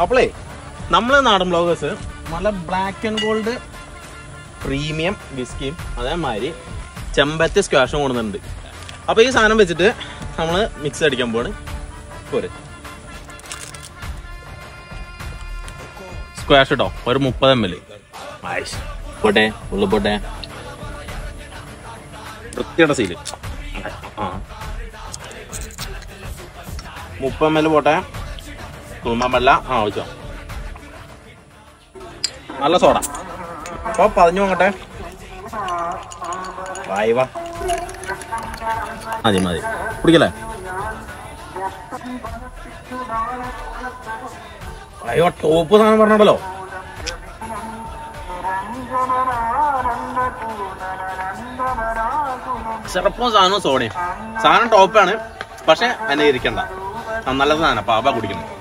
അപ്പോളേ നമ്മൾ നാടൻ ബ്ലോഗേഴ്സ് നല്ല ബ്ലാക്ക് ആൻഡ് ഗോൾഡ് പ്രീമിയം വിസ്കിയും അതേമാതിരി ചെമ്പത്തി സ്ക്വാഷും കൊണ്ടുവന്നിട്ടുണ്ട്. അപ്പോൾ ഈ സാധനം വെച്ചിട്ട് നമ്മൾ മിക്സ് അടിക്കാൻ പോവാണ്. പോരെ സ്ക്വാഷ് കേട്ടോ, ഒരു 30 ml. പോട്ടെ ഉള്ളു പോട്ടെ, വൃത്തിയുടെ സീല്. 30 ml പോട്ടെ. തുളുമ്പാൻ വെച്ചോ. നല്ല സോഡ. അപ്പോൾ പതിഞ്ഞു നോക്കട്ടെ. വാ മതി കുടിക്കല്ലേ? അയ്യോ ടോപ്പ് സാധനം പറഞ്ഞല്ലോ. ചെറുപ്പം സാധനവും സോഡയും. സാധനം ടോപ്പാണ്, പക്ഷെ എന്നെ ഇരിക്കണ്ട. നല്ല സാധനം പാപ്പ കുടിക്കണം.